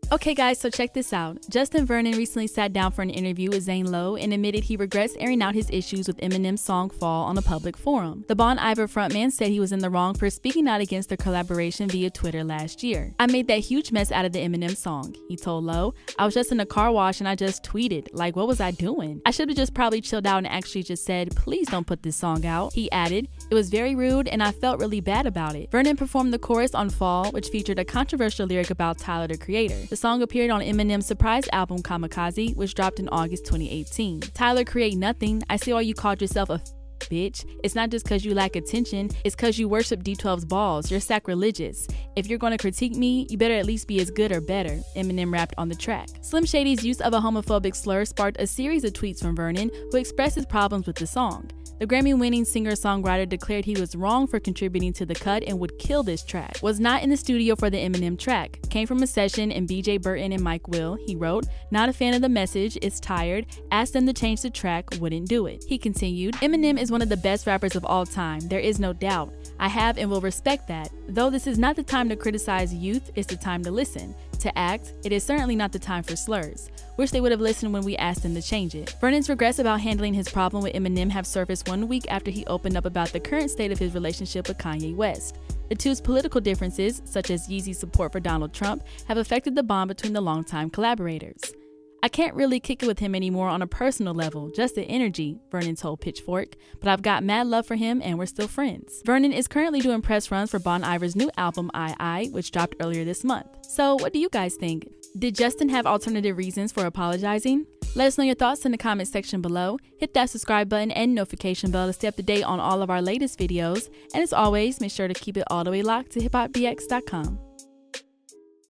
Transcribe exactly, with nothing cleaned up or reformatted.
Okay guys, so check this out. Justin Vernon recently sat down for an interview with Zane Lowe and admitted he regrets airing out his issues with Eminem's song Fall on a public forum. The Bon Iver frontman said he was in the wrong for speaking out against their collaboration via Twitter last year. "I made that huge mess out of the Eminem song," he told Lowe. "I was just in a car wash and I just tweeted. Like, what was I doing? I should have just probably chilled out and actually just said, please don't put this song out." He added, "It was very rude and I felt really bad about it." Vernon performed the chorus on Fall, which featured a controversial lyric about Tyler, the Creator. The song appeared on Eminem's surprise album Kamikaze, which dropped in August twenty eighteen. "Tyler, create nothing. I see why you called yourself a bitch. It's not just cause you lack attention, it's cause you worship D twelve's balls. You're sacrilegious. If you're gonna critique me, you better at least be as good or better," Eminem rapped on the track. Slim Shady's use of a homophobic slur sparked a series of tweets from Vernon, who expressed his problems with the song. The Grammy-winning singer-songwriter declared he was wrong for contributing to the cut and would kill this track. "Was not in the studio for the Eminem track. Came from a session in B J Burton and Mike Will," he wrote. "Not a fan of the message, is tired, asked them to change the track, wouldn't do it." He continued, "Eminem is one of the best rappers of all time, there is no doubt. I have and will respect that. Though this is not the time to criticize youth, it's the time to listen. To act, it is certainly not the time for slurs. Wish they would have listened when we asked them to change it." Vernon's regrets about handling his problem with Eminem have surfaced one week after he opened up about the current state of his relationship with Kanye West. The two's political differences, such as Yeezy's support for Donald Trump, have affected the bond between the longtime collaborators. "I can't really kick it with him anymore on a personal level, just the energy," Vernon told Pitchfork, "but I've got mad love for him and we're still friends." Vernon is currently doing press runs for Bon Iver's new album I I, which dropped earlier this month. So what do you guys think? Did Justin have alternative reasons for apologizing? Let us know your thoughts in the comment section below. Hit that subscribe button and notification bell to stay up to date on all of our latest videos. And as always, make sure to keep it all the way locked to hip hop b x dot com.